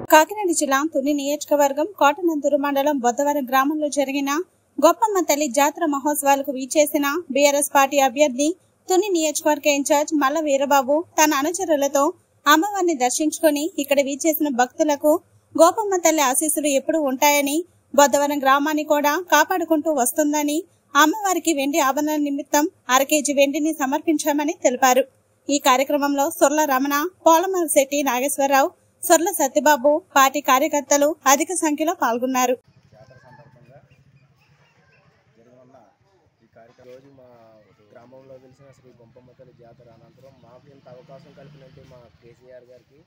కాకినాడ జిల్లా తుని నియోజకవర్గం కోటనందూరు మండలం బొద్దవరం గ్రామంలో జరిగిన గొప్పమ్మ తల్లి జాతర మహోత్సవాలకు వీచేసిన బీఆర్ఎస్ పార్టీ అభ్యర్థి తుని నియోజకవర్గ ఇన్ఛార్జ్ మల్ల వీరబాబు తన అనుచరులతో అమ్మవారిని దర్శించుకుని ఇక్కడ వీచేసిన భక్తులకు గోపమ్మ తల్లి ఆశీస్సులు ఎప్పుడూ ఉంటాయని, బొద్దవరం గ్రామాన్ని కూడా కాపాడుకుంటూ వస్తుందని, అమ్మవారికి వెండి ఆభరణాల నిమిత్తం 1/2 కేజీ వెండిని సమర్పించామని తెలిపారు. ఈ కార్యక్రమంలో సొర్ల రమణ, పోలమల శెట్టి నాగేశ్వరరావు, సొర్ల సత్యబాబు, పార్టీ కార్యకర్తలు అధిక సంఖ్యలో పాల్గొన్నారు. రోజు మా గ్రామంలో తెలిసిన శ్రీ గొప్పమ్మ తల్లి జాతర అనంతరం మాకు ఇంత అవకాశం కల్పినట్టు మా కేసీఆర్ గారికి.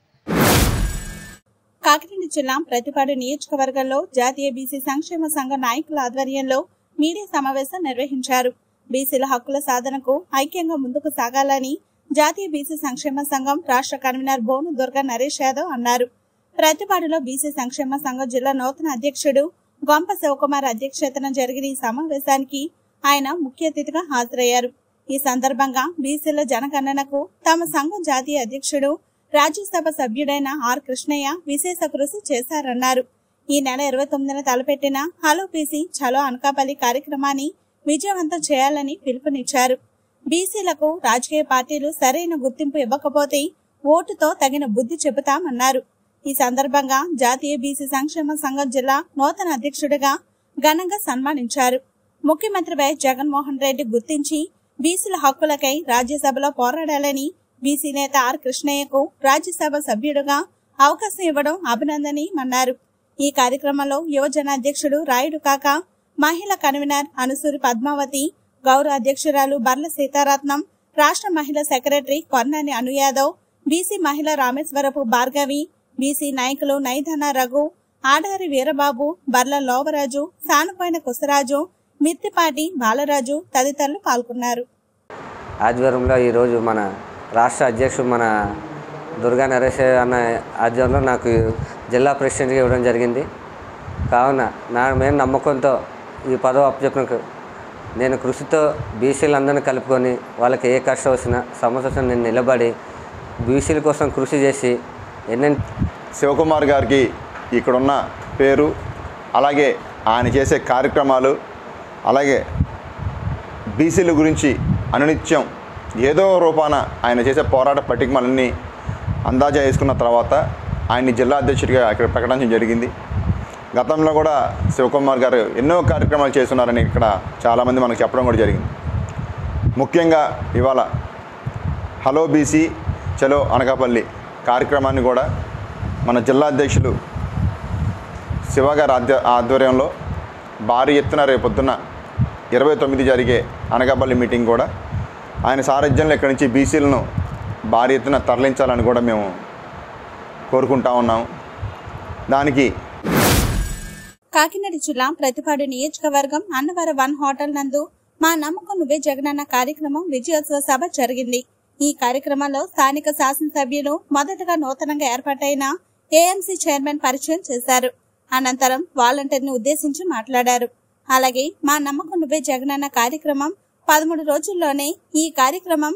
కాకినాడ జిల్లా ప్రతిపాడు నియోజకవర్గంలో జాతీయ బీసీ సంక్షేమ సంఘ నాయకుల ఆధ్వర్యంలో మీడియా సమావేశం నిర్వహించారు. బీసీల హక్కుల సాధనకు ఐక్యంగా ముందుకు సాగాలని జాతీయ బీసీ సంక్షేమ సంఘం రాష్ట్ర కన్వీనర్ బోను దుర్గా నరేష్ యాదవ్ అన్నారు. ప్రతిపాడులో బీసీ సంక్షేమ సంఘం జిల్లా నూతన అధ్యక్షుడు గొంప శివకుమార్ అధ్యక్షతన జరిగిన ఈ సమావేశానికి ఆయన ముఖ్య అతిథిగా హాజరయ్యారు. ఈ సందర్భంగా బీసీల జనగణనకు తమ సంఘం జాతీయ అధ్యక్షుడు, రాజ్యసభ సభ్యుడైన ఆర్ కృష్ణయ్య విశేష కృషి చేశారన్నారు. ఈ నెల 29న తలపెట్టిన హలో బీసీ చలో అనకాపల్లి కార్యక్రమాన్ని విజయవంతం చేయాలని పిలుపునిచ్చారు. బీసీలకు రాజకీయ పార్టీలు సరైన గుర్తింపు ఇవ్వకపోతే ఓటుతో తగిన బుద్ధి చెబుతామన్నారు. ఈ సందర్భంగా జాతీయ బీసీ సంక్షేమ సంఘం జిల్లా నూతన అధ్యక్షుడిగా ఘనంగా సన్మానించారు. ముఖ్యమంత్రి వైఎస్ జగన్మోహన్ రెడ్డి గుర్తించి బీసీల హక్కులకై రాజ్యసభలో పోరాడాలని, బీసీ నేత ఆర్ కృష్ణయ్యకు రాజ్యసభ సభ్యుడుగా అవకాశం ఇవ్వడం అభినందనీయమన్నారు. ఈ కార్యక్రమంలో యువజన అధ్యక్షుడు రాయుడు కాక, మహిళా కన్వీనర్ అనుసూరి పద్మావతి, గౌరవ అధ్యక్షురాలు బర్ల సీతారత్నం, రాష్ట్ర మహిళా సెక్రటరీ కొన్నాని అనుయాదవ్, బీసీ మహిళ రామేశ్వరపు భార్గవి, బీసీ నాయకులు నైధన రఘు, ఆడారి వీరబాబు, బర్ల లోవరాజు, సానుపోయిన కుసరాజు, మిత్తిపాటి బాలరాజు తదితరులు పాల్గొన్నారు. ఆధ్వర్యంలో ఈరోజు మన రాష్ట్ర అధ్యక్షుడు మన దుర్గా నరేష్ అన్న ఆధ్వర్యంలో నాకు జిల్లా ప్రెసిడెంట్గా ఇవ్వడం జరిగింది. కావున నా మీద నమ్మకంతో ఈ పదవి అప్పచెప్పినకు నేను కృషితో బీసీలందరినీ కలుపుకొని వాళ్ళకి ఏ కష్టం వచ్చినా సమస్య వచ్చినా నేను నిలబడి బీసీల కోసం కృషి చేసి శివకుమార్ గారికి ఇక్కడున్న పేరు, అలాగే ఆయన చేసే కార్యక్రమాలు, అలాగే బీసీల గురించి అనునిత్యం ఏదో రూపాన ఆయన చేసే పోరాట పట్టికలన్నీ అందాజా వేసుకున్న తర్వాత ఆయన్ని జిల్లా అధ్యక్షుడిగా ఇక్కడ ప్రకటించడం జరిగింది. గతంలో కూడా శివకుమార్ గారు ఎన్నో కార్యక్రమాలు చేస్తున్నారని ఇక్కడ చాలామంది మనకు చెప్పడం కూడా జరిగింది. ముఖ్యంగా ఇవాళ హలో బీసీ చలో అనకాపల్లి కార్యక్రమాన్ని కూడా మన జిల్లా అధ్యక్షులు శివగారి ఆధ్వర్యంలో భారీ ఎత్తున రేపొద్దున 29 జరిగే అనకాపల్లి మీటింగ్ కూడా ఆయన సారథ్యంలో ఇక్కడి నుంచి బీసీలను భారీ ఎత్తున తరలించాలని కూడా మేము కోరుకుంటా ఉన్నాము. దానికి కాకినాడ జిల్లా ప్రతిపాడు నియోజకవర్గం అన్నవరం 1 హోటల్ నందు మా నమ్మకం నువ్వే జగనన్న కార్యక్రమం విజయోత్సవ సభ జరిగింది. ఈ కార్యక్రమంలో స్థానిక శాసనసభ్యులు మొదటగా నూతనంగా ఏర్పాటైన ఏఎంసీ చైర్మన్ పరిచయం చేశారు. అనంతరం వాలంటీర్ని ఉద్దేశించి మాట్లాడారు. అలాగే మా నమ్మకం నువ్వే జగనన్న కార్యక్రమం 13 రోజుల్లోనే ఈ కార్యక్రమం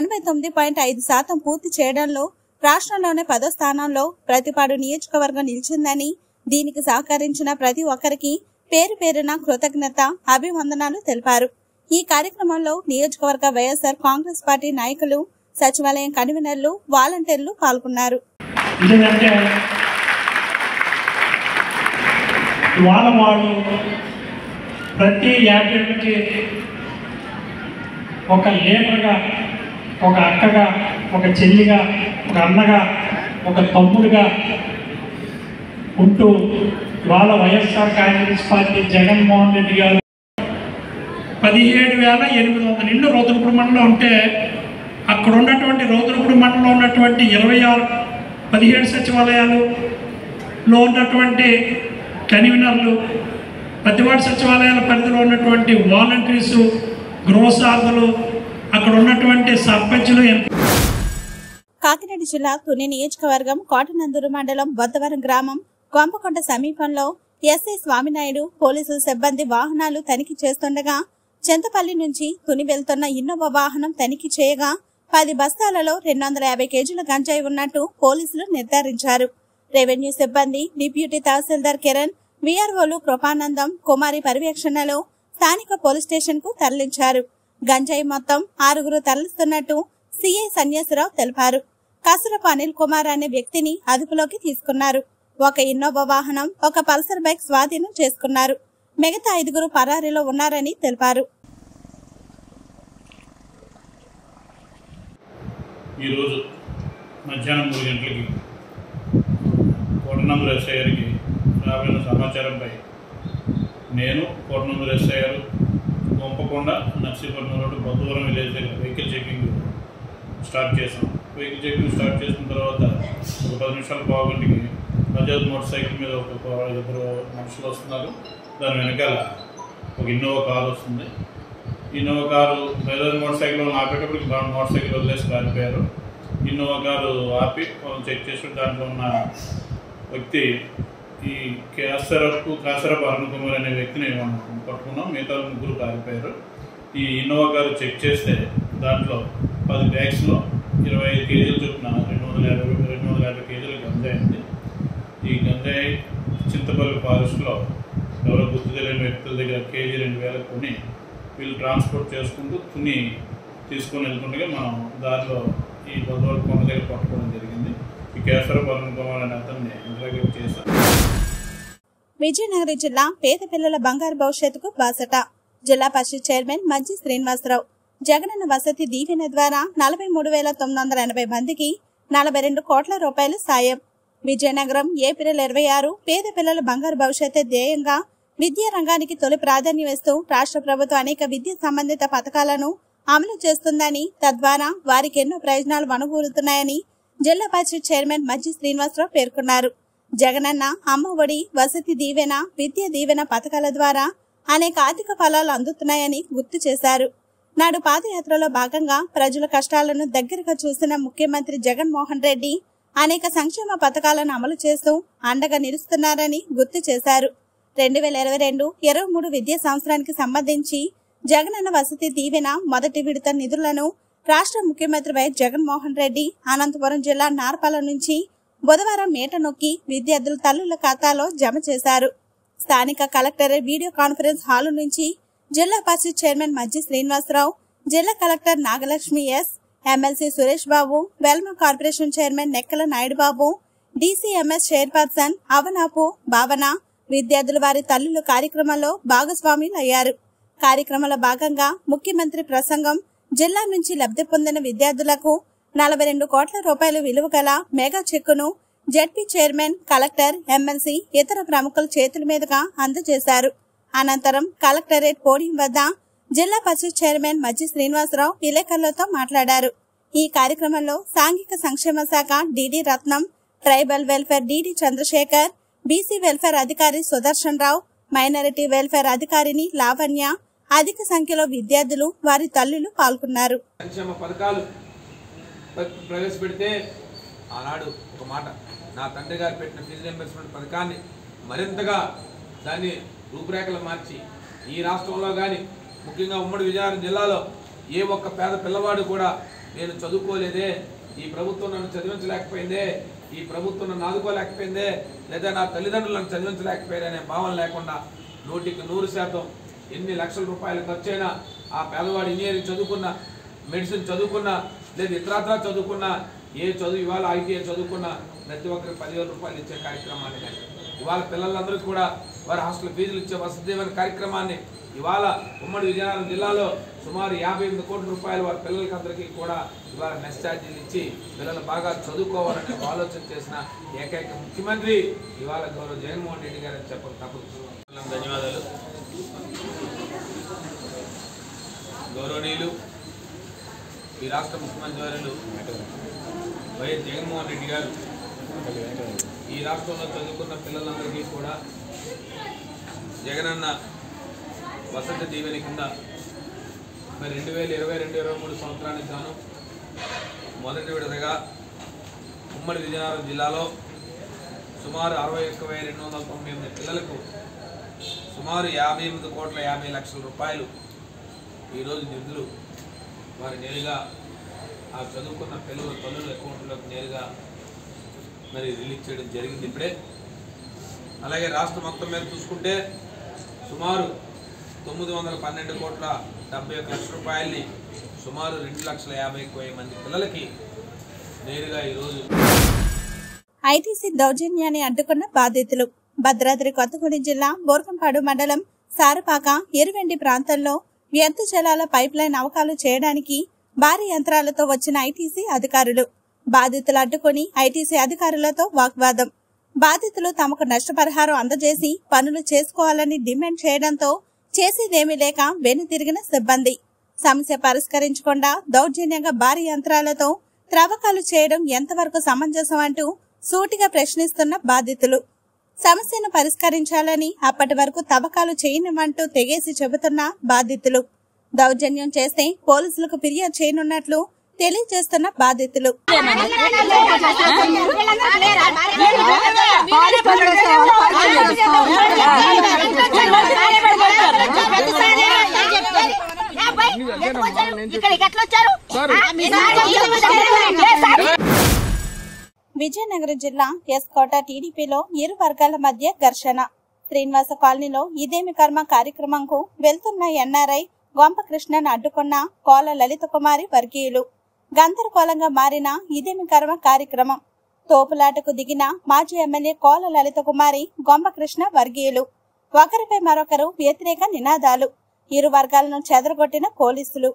89.5% పూర్తి చేయడంలో రాష్ట్రంలోనే 10వ స్థానంలో ప్రతిపాడు నియోజకవర్గం నిలిచిందని, దీనికి సహకరించిన ప్రతి ఒక్కరికి పేరు పేరున కృతజ్ఞత, అభివందనాలు తెలిపారు. ఈ కార్యక్రమంలో నియోజకవర్గ వైఎస్ఆర్ కాంగ్రెస్ పార్టీ నాయకులు, సచివాలయం కన్వీనర్లు, వాలంటీర్లు పాల్గొన్నారు. ప్రతి యాక్టివిటీకి ఒక లీడర్గా, ఒక అక్కగా, ఒక చెల్లిగా, ఒక అన్నగా, ఒక తమ్ముడుగా ఉంటూ వాళ్ళ వైఎస్ఆర్ కాంగ్రెస్ పార్టీ జగన్మోహన్ రెడ్డి గారు 17,800 ఇళ్ళు రౌతులపూడి మండలం ఉంటే అక్కడ ఉన్నటువంటి రౌతులపూడి మండలంలో ఉన్నటువంటి 17 సచివాలయాలలో ఉన్నటువంటి కన్వీనర్లు, ప్రతివాడ సచివాలయాల పరిధిలో ఉన్నటువంటి వాలంటీర్సు, గృహసార్థులు, అక్కడ ఉన్నటువంటి సర్పంచులు. కాకినాడ జిల్లా తుని నియోజకవర్గం కోటనందూరు మండలం బొద్దవరం గ్రామం గొంపకొండ సమీపంలో ఎస్ఐ స్వామినాయుడు పోలీసుల సిబ్బంది వాహనాలు తనిఖీ చేస్తుండగా చింతపల్లి నుంచి తుని వెళ్తున్న ఇన్నోవా వాహనం తనిఖీ చేయగా 10 బస్తాలలో 250 కేజీల గంజాయి ఉన్నట్టు పోలీసులు నిర్ధారించారు. రెవెన్యూ సిబ్బంది, డిప్యూటీ తహసీల్దార్ కిరణ్, వీఆర్ఓలు కృపానందం, కుమారి పర్యవేక్షణలో స్థానిక పోలీస్ స్టేషన్ కు తరలించారు. గంజాయి మొత్తం 6 తరలిస్తున్నట్టు సిఐ సన్యాసరావు తెలిపారు. కసురపు అనిల్ కుమార్ అనే వ్యక్తిని అదుపులోకి తీసుకున్నారు. ఒక ఇన్నోవా వాహనం, ఒక పల్సర్ బైక్ స్వాధీనం చేసుకున్నారు. మిగతా 5 పరారీలో ఉన్నారని తెలిపారు. ఈరోజు మధ్యాహ్నం 3 గంటలకి కోటనందూరు ఎస్ఐ గారికి రాబడిన సమాచారంపై నేను కోటనందూరు ఎస్ఐ గారు గొంపకొండ నర్సీపట్నం రోడ్డు బొద్దవరం విలేజ్ దగ్గర వెహికల్ చెకింగ్ స్టార్ట్ చేసాం. వెహికల్ చెకింగ్ స్టార్ట్ చేసిన తర్వాత ఒక 10 నిమిషాల పావుగంటకి బజాజ్ మోటార్ సైకిల్ మీద ఒక 2 మనుషులు వస్తున్నారు. దాని వెనకాల ఒక ఇన్నోవా కారు వస్తుంది. Innova car Bajaj motor cycle ఆపేటప్పటికి మోటార్ సైకిల్ వదిలేసి పారిపోయారు. ఇన్నోవా కారు ఆపి వాళ్ళని చెక్ చేసి దాంట్లో ఉన్న వ్యక్తి ఈ కాసరపు అరుణ్ కుమార్ అనే వ్యక్తిని మనం పట్టుకున్నాం. మిగతా 3 పారిపోయారు. ఈ ఇన్నోవా కారు చెక్ చేస్తే దాంట్లో 10 బ్యాగ్స్లో 25 కేజీలు చొప్పున 250 కేజీల గంజాయి ఉంది. ఈ గంజాయి చింతపల్లి ఫారెస్ట్లో ఎవరో గుర్తు తెలియని వ్యక్తుల దగ్గర కేజీ 2000 కొని వీళ్ళు ట్రాన్స్పోర్ట్ చేసుకుంటూ తీసుకొని వెళ్తుండగా మనం దారిలో ఈ బొద్దవరం కొండ దగ్గర పట్టుకోవడం జరిగింది. ఈ కేసరపు అరుణ్ కుమార్ అనే అతన్ని ఇంటరాగేట్ చేశారు. విజయనగరం జిల్లా పేద పిల్లల బంగారు భవిష్యత్తుకు బాసట. జిల్లా పరిషత్ చైర్మన్ మజ్జి శ్రీనివాసరావు జగనన్న వసతి దీవెన ద్వారా 43,980 మందికి 42 కోట్ల రూపాయలు సాయం. విజయనగరం ఏప్రిల్ 26 పేద పిల్లల బంగారు భవిష్యత్తు ధ్యేయంగా విద్యా రంగానికి తొలి ప్రాధాన్యం ఇస్తూ రాష్ట్ర ప్రభుత్వం అనేక విద్యా సంబంధిత పథకాలను అమలు చేస్తుందని, తద్వారా వారికి ఎన్నో ప్రయోజనాలు వనగూరుతున్నాయని జిల్లా పరిషత్ చైర్మన్ మజ్జి శ్రీనివాసరావు పేర్కొన్నారు. జగనన్న అమ్మ ఒడి, వసతి దీవెన, విద్యా దీవెన పథకాల ద్వారా అనేక ఆర్థిక ఫలాలు అందుతున్నాయని గుర్తు చేశారు. నాడు పాదయాత్రలో భాగంగా ప్రజల కష్టాలను దగ్గరగా చూసిన ముఖ్యమంత్రి జగన్మోహన్ రెడ్డి అనేక సంక్షేమ పథకాలను అమలు చేస్తూ అండగా నిలుస్తున్నారని గుర్తు చేశారు. 2022-23 విద్యా సంవత్సరానికి సంబంధించి జగనన్న వసతి దీవెన మొదటి విడత నిధులను రాష్ట్ర ముఖ్యమంత్రి వైఎస్ జగన్మోహన్ రెడ్డి అనంతపురం జిల్లా నార్పాల నుంచి బుధవారం మేట నొక్కి విద్యార్థుల తల్లుల ఖాతాలో జమ చేశారు. స్థానిక కలెక్టరేట్ వీడియో కాన్ఫరెన్స్ హాలు నుంచి జిల్లా పరిషత్ చైర్మన్ మజ్జి శ్రీనివాసరావు, జిల్లా collector Nagalakshmi S, MLC Suresh Babu, Velama corporation chairman Nekkala Naidu Babu, DCMS chairperson Avanapu Bhavana, విద్యార్థులు వారి తల్లుల కార్యక్రమంలో భాగస్వాములయ్యారు. కార్యక్రమంలో భాగంగా ముఖ్యమంత్రి ప్రసంగం, జిల్లా నుంచి లబ్ధి పొందిన విద్యార్థులకు 42 కోట్ల రూపాయల విలువ గల మెగా చెక్కును జెడ్పీ చైర్మన్, కలెక్టర్, ఎమ్మెల్సీ, ఇతర ప్రముఖుల చేతుల మీదుగా అందజేశారు. అనంతరం కలెక్టరేట్ పోడియం వద్ద జిల్లా పరిషత్ చైర్మన్ మజ్జి శ్రీనివాసరావు విలేకరులతో మాట్లాడారు. ఈ కార్యక్రమంలో సాంఘిక సంక్షేమ శాఖ DD Ratnam, tribal welfare DD Chandrasekhar, BC welfare అధికారి సుదర్శన్ రావు, మైనారిటీ వెల్ఫేర్ అధికారిని లావణ్య, అధిక సంఖ్యలో విద్యార్థులు, వారి తల్లులు పాల్గొన్నారు. సంక్షేమ పథకాలు ప్రవేశపెడితే ఆనాడు ఒక మాట, నా తండ్రి గారు పెట్టిన ఫీజు రీయింబర్స్మెంట్ పథకాన్ని మరింతగా దాన్ని రూపురేఖలు మార్చి ఈ రాష్ట్రంలో కానీ ముఖ్యంగా ఉమ్మడి విజయనగరం జిల్లాలో ఏ ఒక్క పేద పిల్లవాడు కూడా నేను చదువుకోలేదే, ఈ ప్రభుత్వం నన్ను చదివించలేకపోయిందే, ఈ ప్రభుత్వం నన్ను ఆదుకోలేకపోయిందే, లేదా నా తల్లిదండ్రులు నన్ను చదివించలేకపోయారనే భావన లేకుండా 100% ఎన్ని లక్షల రూపాయలు ఖర్చైనా ఆ పేదవాడు ఇంజనీరింగ్ చదువుకున్నా, మెడిసిన్ చదువుకున్నా, లేదా ఇతరత్రా చదువుకున్నా, ఏ చదువు ఇవాళ ఐటీఐ చదువుకున్నా ప్రతి ఒక్కరికి 10,000 రూపాయలు ఇచ్చే కార్యక్రమాన్ని కానీ ఇవాళ పిల్లలందరికీ కూడా వారి హాస్టల్ ఫీజులు ఇచ్చే వసతిదీవెన కార్యక్రమాన్ని ఇవాళ ఉమ్మడి విజయనగరం జిల్లాలో సుమారు 58 కోట్ల రూపాయలు వారి పిల్లలకి అందరికీ కూడా ఇవాళ మెస్ ఛార్జీలు ఇచ్చి పిల్లలు బాగా చదువుకోవాలనే ఆలోచన చేసిన ఏకైక ముఖ్యమంత్రి ఇవాళ గౌరవ జగన్మోహన్ రెడ్డి గారు అని చెప్పక తప్పదు. ధన్యవాదాలు. గౌరవనీయులు ఈ రాష్ట్ర ముఖ్యమంత్రి వర్యులు వైఎస్ జగన్మోహన్ రెడ్డి గారు ఈ రాష్ట్రంలో చదువుకున్న పిల్లలందరికీ కూడా జగనన్న వసతి దీవెన కింద 2022-23 సంవత్సరానికి గాను మొదటి విడతగా ఉమ్మడి విజయనగరం జిల్లాలో సుమారు 61,298 పిల్లలకు సుమారు 58,50,00,000 రూపాయలు ఈరోజు నిధులు వారి నేరుగా ఆ చదువుకున్న పిల్లల తల్లుల అకౌంట్లోకి నేరుగా మరి రిలీజ్ చేయడం జరిగింది ఇప్పుడే. అలాగే రాష్ట్రం మొత్తం మీద చూసుకుంటే సుమారు 912,70,71,00,000 రూపాయలని సుమారు 2,50,000 మంది పిల్లలకి నేరుగా ఈరోజు. ఐటీసీ దౌర్జన్యాన్ని అడ్డుకున్న బాధితులు. భద్రాద్రి కొత్తగూడెం జిల్లా బోర్గంపాడు మండలం సారపాక ఎరువెండి ప్రాంతంలో వ్యర్థ జలాల పైప్ లైన్ అవకాలు చేయడానికి భారీ యంత్రాలతో వచ్చిన ఐటీసీ అధికారులు. బాధితులు అడ్డుకుని ఐటీసీ అధికారులతో వాగ్వాదం. బాధితులు తమకు నష్టపరిహారం అందజేసి పనులు చేసుకోవాలని డిమాండ్ చేయడంతో చేసేదేమీ లేక వెనుతిరిగిన సిబ్బంది. సమస్య పరిష్కరించకుండా దౌర్జన్యంగా భారీ యంత్రాలతో త్రవ్వకాలు చేయడం ఎంతవరకు సమంజసం అంటూ సూటిగా ప్రశ్నిస్తున్న బాధితులు. సమస్యను పరిష్కరించాలని అప్పటి వరకు తవ్వకాలు చేయనివ్వంటూ తెగేసి చెబుతున్న బాధితులు. దౌర్జన్యం చేస్తే పోలీసులకు ఫిర్యాదు చేయనున్నట్లు తెలియజేస్తున్న బాధితులు. విజయనగరం జిల్లా ఎస్కోట టీడీపీలో ఇరు వర్గాల మధ్య ఘర్షణ. శ్రీనివాస కాలనీలో ఇదేమి కర్మ కార్యక్రమంకు వెళ్తున్న ఎన్ఆర్ఐ గొంపకృష్ణను అడ్డుకున్న కోల లలిత కుమారి వర్గీయులు. గందరగోళంగా మారిన ఇదేమి కర్మ కార్యక్రమం. తోపులాటకు దిగిన మాజీ ఎమ్మెల్యే కోల లలిత కుమారి గొంపకృష్ణ వర్గీయులు. ఒకరిపై మరొకరు వ్యతిరేక నినాదాలు. ఇరు వర్గాలను చెదరగొట్టిన పోలీసులు.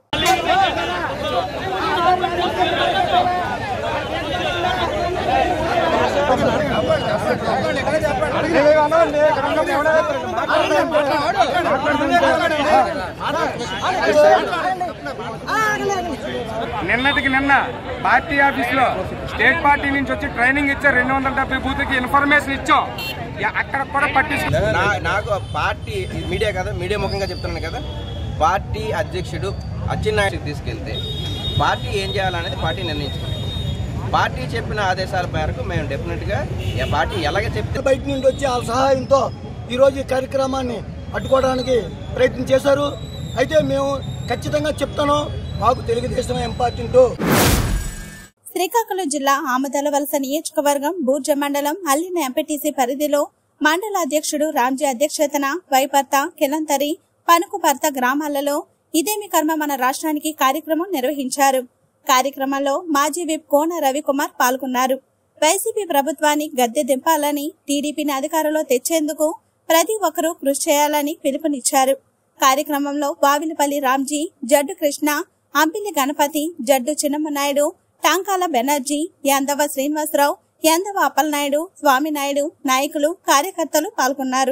నిన్నటికి నిన్న పార్టీ ఆఫీసులో స్టేట్ పార్టీ నుంచి వచ్చి ట్రైనింగ్ ఇచ్చారు. 270 బూత్కి ఇన్ఫర్మేషన్ ఇచ్చాం. అక్కడ కూడా పట్టించుకో. నాకు పార్టీ మీడియా కదా, మీడియా ముఖంగా చెప్తున్నాను కదా, పార్టీ అధ్యక్షుడు అచ్చెన్నాయుడికి తీసుకెళ్తే పార్టీ ఏం చేయాలనేది పార్టీ నిర్ణయించుకుంది. పార్టీ చెప్పిన ఆదేశాల మేరకు మేము డెఫినెట్గా పార్టీ ఎలాగ చెప్తే బయట నుండి వచ్చి ఆ సహాయంతో ఈరోజు ఈ కార్యక్రమాన్ని అడ్డుకోవడానికి ప్రయత్నం చేశారు. అయితే మేము ఖచ్చితంగా చెప్తాను, మాకు తెలుగుదేశం ఎంపార్టీతో. శ్రీకాకుళం జిల్లా ఆమదలవలస నియోజకవర్గం బూర్జ మండలం అల్లిన ఎంపీటీసీ పరిధిలో మండల అధ్యక్షుడు రామ్జీ అధ్యక్షతన వైపర్త, కిలంతరి, పనుకుపర్త గ్రామాలలో ఇదేమి కర్మ మన రాష్ట్రానికి కార్యక్రమం నిర్వహించారు. కార్యక్రమంలో మాజీ విప్ కోన రవికుమార్ పాల్గొన్నారు. వైసీపీ ప్రభుత్వాన్ని గద్దె దింపాలని, టీడీపీని అధికారంలో తెచ్చేందుకు ప్రతి ఒక్కరూ కృషి చేయాలని పిలుపునిచ్చారు. కార్యక్రమంలో వావిలపల్లి రామ్జీ, జడ్డు కృష్ణ, అంపిల్లి గణపతి, జడ్డు చిన్నమ్మనాయుడు, టాంకాల బెనర్జీ, యాందవ శ్రీనివాసరావు, యాందవ అప్పలనాయుడు, స్వామినాయుడు, నాయకులు, కార్యకర్తలు పాల్గొన్నారు.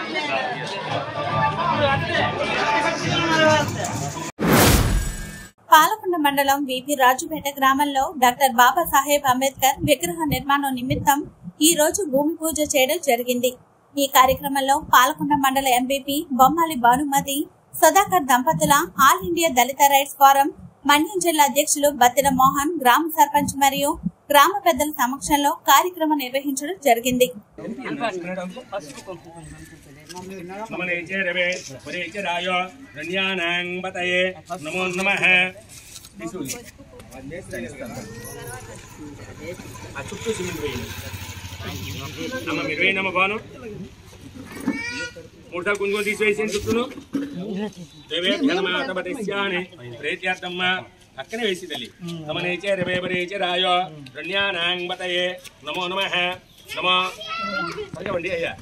పాలకొండ మండలం విపి రాజుపేట గ్రామంలో డాక్టర్ బాబాసాహెబ్ అంబేద్కర్ విగ్రహ నిర్మాణం నిమిత్తం ఈ రోజు భూమి పూజ చేయడం జరిగింది. ఈ కార్యక్రమంలో పాలకొండ మండల ఎంపీపీ బొమ్మాలి భానుమతి, సుధాకర్ దంపతుల All India Dalit rights forum Manyam జిల్లా అధ్యక్షులు బత్తిన మోహన్, గ్రామ సర్పంచ్ మరియు గ్రామ పెద్దల సమక్షంలో కార్యక్రమం నిర్వహించడం జరిగింది. మూడు గుంజులు తీసివేసి చుట్టూను అక్కనే వేసి తల్లి నమనేచే రవేపరేచే రాయో రణ్యానాంబతయే నమో నమః నమో అడగండి అయ్యా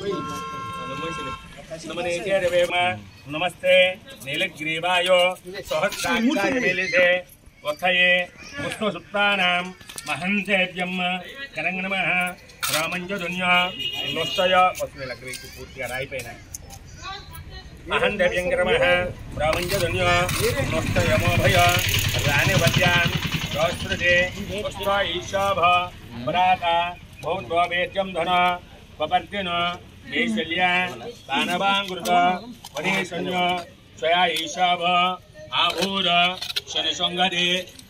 నమనేచే రవేమ నమస్తే నీలగ్రీవాయో సహస్రాక్షాయ మేలిసే వఖయే పుష్పసుప్తానాం మహంసేభ్యం కరంగ నమః రామంజదున్య నొస్తయ వస్తువుల గ్రీకు పూర్తిగా రాయిపోయినా మహందేవ్యంకరమః రామంజదున్య నొస్తయమోభయ రాణివద్యాన్ రాష్ట్రదే వస్త్ర ఈశాభ పరాత భౌద్వేద్యం ధన పపర్దిన దేశల్య దానవాంగృత వనేశన్య స్వయా ఈశాభ ఆభూర శనిశృంగదే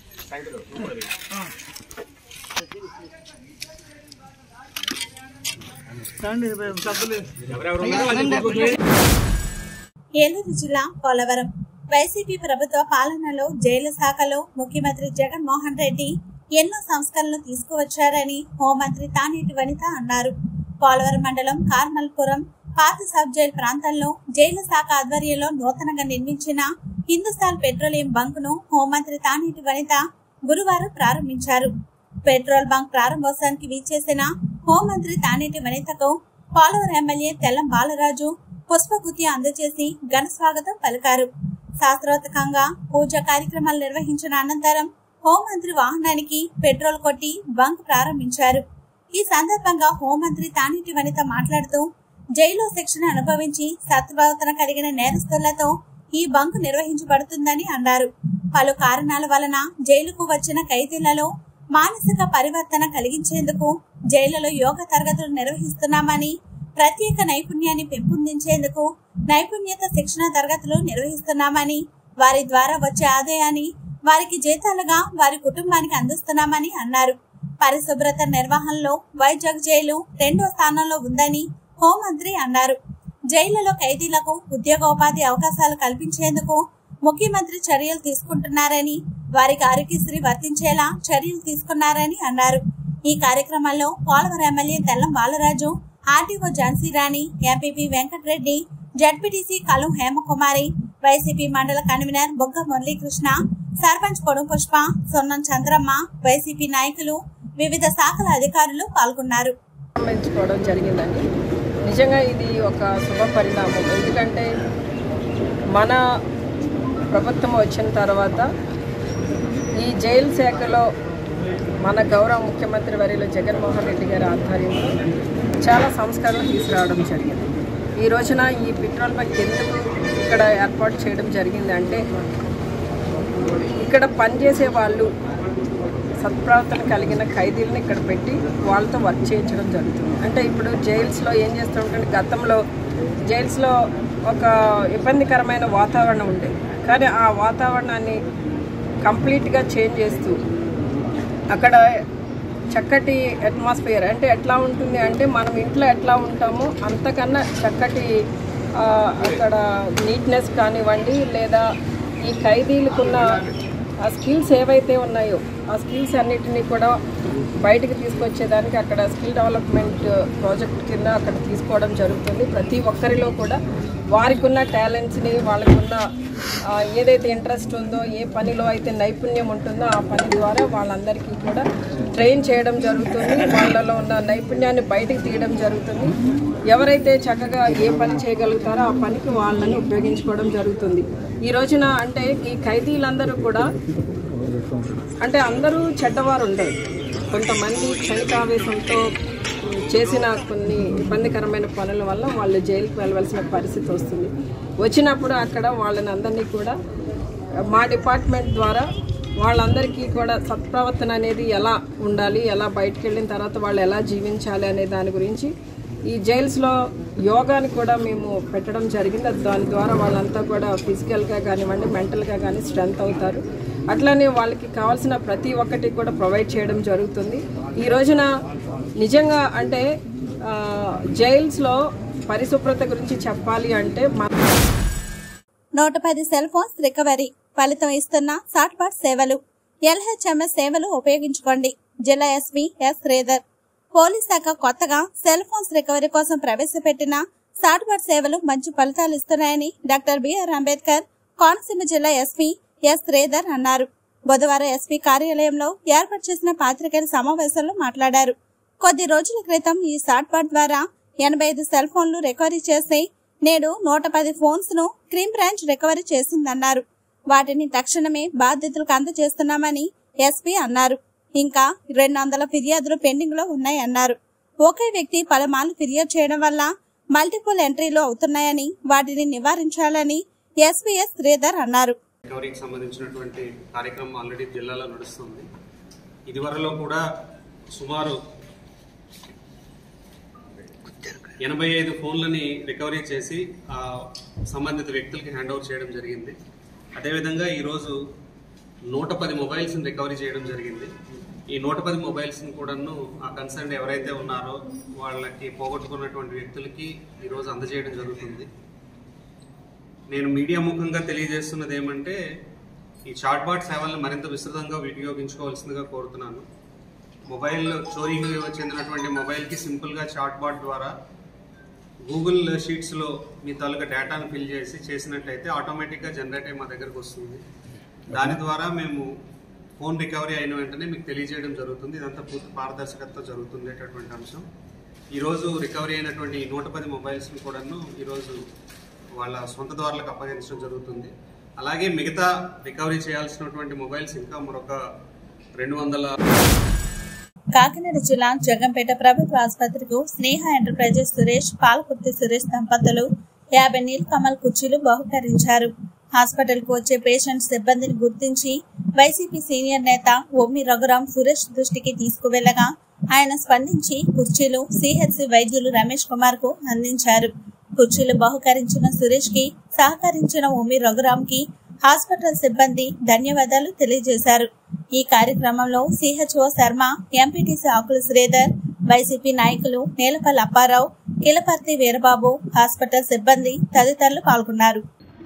ఏలూరు జిల్లా పోలవరం వైసీపీ ప్రభుత్వ పాలనలో జైలు శాఖలో ముఖ్యమంత్రి జగన్మోహన్ రెడ్డి ఎన్నో సంస్కరణలు తీసుకువచ్చారని హోంమంత్రి తానేటి వనిత అన్నారు. పోలవరం మండలం కార్మల్పురం పాత సబ్ జైలు ప్రాంతంలో జైలు శాఖ ఆధ్వర్యంలో నూతనంగా నిర్మించిన హిందుస్థాన్ పెట్రోలియం బంక్ ను హోంమంత్రి తానేటి వనిత గురువారం ప్రారంభించారు. పెట్రోల్ బంక్ ప్రారంభోత్సవానికి విచ్చేసిన హోంమంత్రి తానేటి వనితకు పోలవరం ఎమ్మెల్యే తెల్లం బాలరాజు పుష్పగుత్తి అందజేసి ఘన స్వాగతం పలికారు. శాస్త్రోక్తంగా పూజా కార్యక్రమాలు నిర్వహించిన అనంతరం హోంమంత్రి వాహనానికి పెట్రోల్ కొట్టి బంక్ ప్రారంభించారు. ఈ సందర్భంగా హోంమంత్రి తానేటి వనిత మాట్లాడుతూ జైల్లో శిక్షణ అనుభవించి సత్ప్రవర్తన కలిగిన నేరస్తులతో ఈ బంక్ నిర్వహించబడుతుందని అన్నారు. పలు కారణాల వలన జైలుకు వచ్చిన ఖైదీలలో మానసిక పరివర్తన కలిగించేందుకు జైళ్లలో యోగా తరగతులు నిర్వహిస్తున్నామని, ప్రత్యేక నైపుణ్యాన్ని పెంపొందించేందుకు నైపుణ్యత శిక్షణ తరగతులు నిర్వహిస్తున్నామని, వారి ద్వారా వచ్చే ఆదాయాన్ని వారికి జీతాలుగా వారి కుటుంబానికి అందిస్తున్నామని అన్నారు. పరిశుభ్రత నిర్వహణలో వైజాగ్ జైలు 2వ స్థానంలో ఉందని హోంమంత్రి అన్నారు. జైళ్లలో ఖైదీలకు ఉద్యోగోపాధి అవకాశాలు కల్పించేందుకు ముఖ్యమంత్రి చర్యలు తీసుకుంటున్నారని, వారికి ఆరోగ్యశ్రీ వర్తించేలా చర్యలు తీసుకున్నారని అన్నారు. ఈ కార్యక్రమంలో Polavaram MLA Tellam Balaraju, RTO Jhansi Rani, MPP Venkata Reddy, ZPTC Kalam Hemakumari, YCP మండల కన్వీనర్ బొగ్గ మురళీకృష్ణ, సర్పంచ్ కొడుం పుష్ప, సొన్నం చంద్రమ్మ, వైసీపీ నాయకులు, వివిధ శాఖల అధికారులు పాల్గొన్నారు. జరిగిందండి. నిజంగా ఇది ఒక శుభ పరిణామం. ఎందుకంటే మన ప్రభుత్వం వచ్చిన తర్వాత ఈ జైలు శాఖలో మన గౌరవ ముఖ్యమంత్రి వర్యులు జగన్మోహన్ రెడ్డి గారి ఆధ్వర్యంలో చాలా సంస్కరణలు తీసుకురావడం జరిగింది. ఈ రోజున ఈ పెట్రోల్ బంక్ ఎందుకు ఇక్కడ ఏర్పాటు చేయడం జరిగింది అంటే, ఇక్కడ పనిచేసే వాళ్ళు సత్ప్రవర్తన కలిగిన ఖైదీలను ఇక్కడ పెట్టి వాళ్ళతో వర్క్ చేయించడం జరుగుతుంది. అంటే ఇప్పుడు జైల్స్లో ఏం చేస్తుంటే, గతంలో జైల్స్లో ఒక ఇబ్బందికరమైన వాతావరణం ఉండేది. కానీ ఆ వాతావరణాన్ని కంప్లీట్గా చేంజ్ చేస్తూ అక్కడ చక్కటి అట్మాస్ఫియర్, అంటే ఎట్లా ఉంటుంది అంటే మనం ఇంట్లో ఎట్లా ఉంటామో అంతకన్నా చక్కటి అక్కడ నీట్నెస్ కానివ్వండి, లేదా ఈ ఖైదీలకున్న ఆ స్కిల్స్ ఏవైతే ఉన్నాయో ఆ స్కిల్స్ అన్నిటినీ కూడా బయటకు తీసుకొచ్చేదానికి అక్కడ స్కిల్ డెవలప్మెంట్ ప్రాజెక్ట్ కింద అక్కడ తీసుకోవడం జరుగుతుంది. ప్రతి ఒక్కరిలో కూడా వారికి ఉన్న టాలెంట్స్ని, వాళ్ళకున్న ఏదైతే ఇంట్రెస్ట్ ఉందో, ఏ పనిలో అయితే నైపుణ్యం ఉంటుందో ఆ పని ద్వారా వాళ్ళందరికీ కూడా ట్రైన్ చేయడం జరుగుతుంది. వాళ్ళలో ఉన్న నైపుణ్యాన్ని బయటకు తీయడం జరుగుతుంది. ఎవరైతే చక్కగా ఏ పని చేయగలుగుతారో ఆ పనికి వాళ్ళని ఉపయోగించుకోవడం జరుగుతుంది. ఈ రోజున అంటే ఈ ఖైదీలందరూ కూడా అంటే అందరూ చెడ్డవారు ఉండరు. కొంతమంది క్షణికావేశంతో చేసిన కొన్ని ఇబ్బందికరమైన పనుల వల్ల వాళ్ళు జైలుకి వెళ్ళవలసిన పరిస్థితి వస్తుంది. వచ్చినప్పుడు అక్కడ వాళ్ళని అందరినీ కూడా మా డిపార్ట్మెంట్ ద్వారా వాళ్ళందరికీ కూడా సత్ప్రవర్తన అనేది ఎలా ఉండాలి, ఎలా బయటకు వెళ్ళిన తర్వాత వాళ్ళు ఎలా జీవించాలి అనే దాని గురించి ఈ జైల్స్లో యోగాని కూడా మేము పెట్టడం జరిగింది. దాని ద్వారా వాళ్ళంతా కూడా ఫిజికల్గా కానివ్వండి, మెంటల్గా కానీ స్ట్రెంత్ అవుతారు. అట్లానే వాళ్ళకి కావాల్సిన ప్రతి ఒక్కటి కూడా ప్రొవైడ్ చేయడం జరుగుతుంది. ఈ రోజున నిజంగా అంటే జైల్స్లో పరిశుభ్రత గురించి చెప్పాలి అంటే 110 సెల్ ఫోన్స్ రికవరీ ఫలితం ఇస్తున్న సాట్బాట్ సేవలు, LHMS సేవలు ఉపయోగించుకోండి. జిల్లా ఎస్పీ ఎస్ శ్రీధర్. పోలీస్ శాఖ కొత్తగా సెల్ ఫోన్స్ రికవరీ కోసం ప్రవేశపెట్టిన సాట్బాట్ సేవలు మంచి ఫలితాలు ఇస్తున్నాయని డాక్టర్ బిఆర్ అంబేద్కర్ కోనసీమ జిల్లా ఎస్పీ ఎస్ శ్రీధర్ అన్నారు. బుధవారం ఎస్పీ కార్యాలయంలో ఏర్పాటు చేసిన పాత్రికేయుల సమావేశంలో మాట్లాడారు. కొద్ది రోజుల క్రితం ఈ సాట్బాట్ ద్వారా 85 సెల్ ఫోన్లు రికవరీ చేసి నేడు 110 ఫోన్స్ ను క్రైమ్ బ్రాంచ్ రికవరీ చేసిందన్నారు. వాటిని తక్షణమే బాధితులకు అందజేస్తున్నామని ఎస్పీ అన్నారు. ఇంకా 200 ఫిర్యాదులు పెండింగ్ లో ఉన్నాయన్నారు. ఒకే వ్యక్తి పలుమార్లు ఫిర్యాదు చేయడం వల్ల మల్టిపుల్ ఎంట్రీలు అవుతున్నాయని, వాటిని నివారించాలని ఎస్పీఎస్ శ్రీధర్ అన్నారు. రికవరీకి సంబంధించినటువంటి కార్యక్రమం ఆల్రెడీ జిల్లాలో నడుస్తుంది. ఇదివరలో కూడా సుమారు 85 ఫోన్లని రికవరీ చేసి సంబంధిత వ్యక్తులకి హ్యాండ్ ఓవర్ చేయడం జరిగింది. అదేవిధంగా ఈరోజు 110 మొబైల్స్ని రికవరీ చేయడం జరిగింది. ఈ 110 మొబైల్స్ని కూడాను ఆ కన్సర్న్ ఎవరైతే ఉన్నారో వాళ్ళకి పోగొట్టుకున్నటువంటి వ్యక్తులకి ఈరోజు అందజేయడం జరుగుతుంది. నేను మీడియా ముఖంగా తెలియజేస్తున్నది ఏమంటే, ఈ చాట్బాట్ సేవలను మరింత విస్తృతంగా వినియోగించుకోవాల్సిందిగా కోరుతున్నాను. మొబైల్ చోరీకి చెందినటువంటి మొబైల్కి సింపుల్గా చాట్బాట్ ద్వారా గూగుల్ షీట్స్లో మీ తాలూకా డేటాను ఫిల్ చేసినట్టయితే ఆటోమేటిక్గా జనరేట్ అయ్యి మా దగ్గరకు వస్తుంది. దాని ద్వారా మేము ఫోన్ రికవరీ అయిన వెంటనే మీకు తెలియజేయడం జరుగుతుంది. ఇదంతా పూర్తి పారదర్శకతతో జరుగుతుండేటటువంటి అంశం. ఈరోజు రికవరీ అయినటువంటి 110 మొబైల్స్ని కూడాను ఈరోజు వాళ్ళ సొంత ద్వారాలకు అప్పగించడం జరుగుతుంది. అలాగే మిగతా రికవరీ చేయాల్సినటువంటి మొబైల్స్ ఇంకా మరొక 200. కాకినాడ జిల్లా జగంపేట ప్రభుత్వ ఆసుపత్రికి స్నేహ ఎంటర్ప్రైజెస్ సురేష్, పాలకుర్తి సురేష్ దంపతులు 50 నీలకమల్ కుర్చీలు బహుకరించారు. హాస్పిటల్ కు వచ్చే పేషెంట్ సిబ్బందిని గుర్తించి వైసీపీ సీనియర్ నేత ఒమ్మి రఘురాం సురేష్ దృష్టికి తీసుకువెళ్లగా ఆయన స్పందించి కుర్చీలు సిహెచ్సి వైద్యులు రమేష్ కుమార్ కు అందించారు. కుర్చీలు బహుకరించిన సురేష్ కి సహకరించిన ఒమ్మి రఘురాం కి హాస్పిటల్ సిబ్బంది ధన్యవాదాలు తెలియజేశారు. ఈ కార్యక్రమంలో CHO Sharma, MPTC Akula Sridhar, YCP నాయకులు నేలపల్లి అప్పారావు, కిలపర్తి వీరబాబు, హాస్పిటల్ సిబ్బంది తదితరులు పాల్గొన్నారు.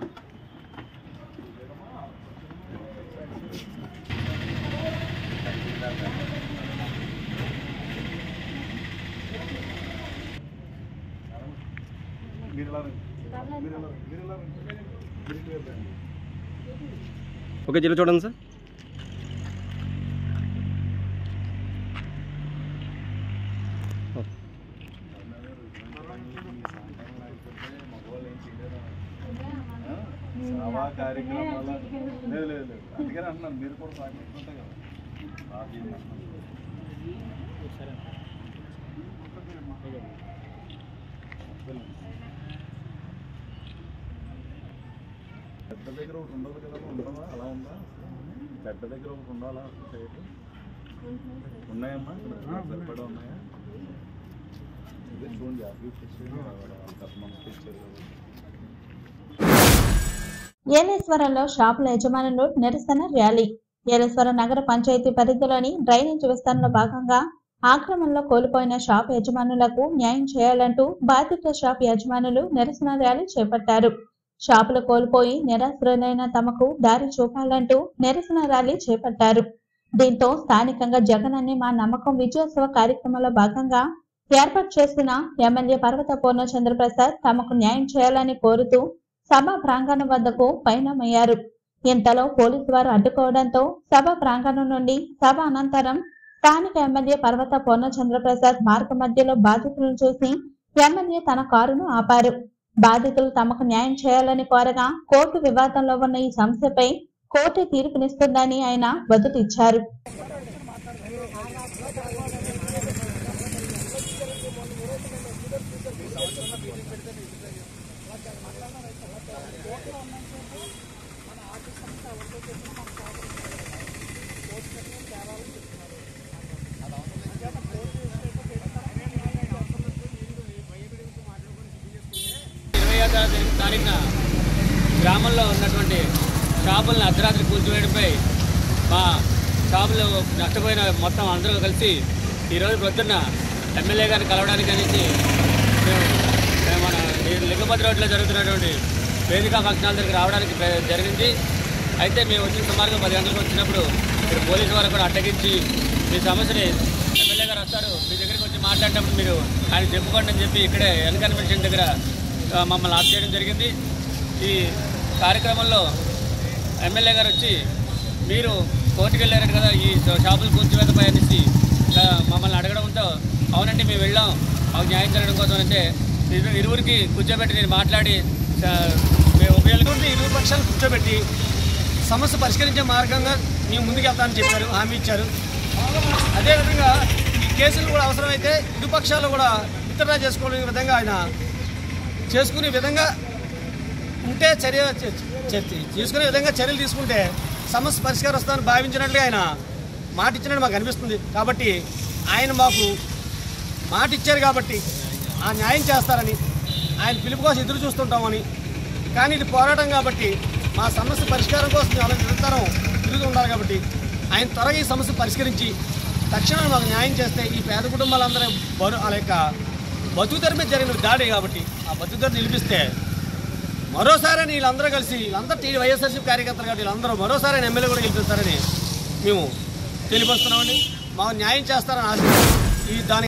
ఓకే, జిల్లా చూడండి సార్. కార్యక్రమాలు లేదు అందుకని అంటున్నాను, మీరు కూడా సాగిస్తుంటే కదా. పెద్ద దగ్గర ఒకటి ఉండదు కదా, ఉండదా? అలా ఉందా? పెద్ద దగ్గర ఒకటి ఉండాలా? సైడ్ ఉన్నాయమ్మా, సరిపడా ఉన్నాయా? ఇదే చూడండి, ఏలేశ్వరంలో షాపుల యజమానులు నిరసన ర్యాలీ. ఏలేశ్వరం నగర పంచాయతీ పరిధిలోని డ్రైనేజ్ విస్తరణలో భాగంగా ఆక్రమణలో కోల్పోయిన షాప్ యజమానులకు న్యాయం చేయాలంటూ బాధిత షాప్ యజమానులు నిరసన ర్యాలీ చేపట్టారు. షాపులు కోల్పోయి నిరాశ్రయులైన తమకు దారి చూపాలంటూ నిరసన ర్యాలీ చేపట్టారు. దీంతో స్థానికంగా జగన్ అనే మా నమ్మకం విజయోత్సవ కార్యక్రమంలో భాగంగా ఏర్పాటు చేసిన ఎమ్మెల్యే పర్వత పూర్ణచంద్రప్రసాద్ తమకు న్యాయం చేయాలని కోరుతూ సభా ప్రాంగణం వద్దకు పయనమయ్యారు. ఇంతలో పోలీసు వారు అడ్డుకోవడంతో సభా ప్రాంగణం నుండి సభ అనంతరం స్థానిక ఎమ్మెల్యే పర్వత పూర్ణచంద్రప్రసాద్ మార్గ మధ్యలో బాధితులను చూసి ఎమ్మెల్యే తన కారును ఆపారు. బాధితులు తమకు న్యాయం చేయాలని కోరగా కోర్టు వివాదంలో ఉన్న ఈ సమస్యపై కోర్టు తీర్పునిస్తుందని ఆయన వదులిచ్చారు. తారీఖున గ్రామంలో ఉన్నటువంటి షాపులను అర్ధరాత్రి కూల్చివేయడంపై మా షాపులు నష్టపోయిన మొత్తం అందరూ కలిసి ఈరోజు పొద్దున్న ఎమ్మెల్యే గారిని కలవడానికి అనేసి మేము మన లింగపతి రోడ్లో జరుగుతున్నటువంటి వేదిక ఫంక్షనాల దగ్గరికి రావడానికి జరిగింది. అయితే మేము వచ్చిన సుమారుగా 10 గంటలకు వచ్చినప్పుడు ఇక్కడ పోలీసు వారు కూడా అడ్డగించి మీ సమస్యని ఎమ్మెల్యే గారు వస్తారు, మీ దగ్గరికి వచ్చి మాట్లాడేటప్పుడు మీరు ఆయన చెప్పుకోండి అని చెప్పి ఇక్కడే ఎన్ కన్వెన్షన్ దగ్గర మమ్మల్ని ఆఫ్ చేయడం జరిగింది. ఈ కార్యక్రమంలో ఎమ్మెల్యే గారు వచ్చి మీరు కోర్టుకు వెళ్ళారట కదా ఈ షాపులు కూల్చివేతపై అనేసి మమ్మల్ని అడగడంతో అవునండి మేము వెళ్ళాం మాకు న్యాయం జరగడం కోసం అంటే ఇరువురికి కూర్చోబెట్టి నేను మాట్లాడి ఇరు పక్షాలు కూర్చోబెట్టి సమస్య పరిష్కరించే మార్గంగా మేము ముందుకు వెళ్తామని చెప్పారు, హామీ ఇచ్చారు. అదేవిధంగా ఈ కేసులు కూడా అవసరమైతే ఇరు పక్షాలు కూడా విత్డ్రా చేసుకునే విధంగా ఆయన చేసుకునే విధంగా ఉంటే తీసుకునే విధంగా చర్యలు తీసుకుంటే సమస్య పరిష్కారం వస్తుందని భావించినట్లుగా ఆయన మాట ఇచ్చినట్టు మాకు అనిపిస్తుంది. కాబట్టి ఆయన మాకు మాట ఇచ్చారు కాబట్టి ఆ న్యాయం చేస్తారని ఆయన పిలుపు కోసం ఎదురు చూస్తుంటామని, కానీ ఇది పోరాటం కాబట్టి మా సమస్య పరిష్కారం కోసం మేము నిరంతరం తిరుగుతూ ఉండాలి. కాబట్టి ఆయన త్వరగా ఈ సమస్య పరిష్కరించి తక్షణం మాకు న్యాయం చేస్తే ఈ పేద కుటుంబాలందరూ వాళ్ళ యొక్క బతుకుదరి మీద జరిగిన దాడి కాబట్టి ఆ బతుకుదరి నిలిపిస్తే మరోసారి వీళ్ళందరూ కలిసి వీళ్ళందరూ వైఎస్ఆర్సీపీ కార్యకర్తలు కాబట్టి వీళ్ళందరూ మరోసారి ఎమ్మెల్యే కూడా గెలిపిస్తారని మేము తెలియపరుస్తున్నామండి. మాకు న్యాయం చేస్తారని ఆశ. దానికి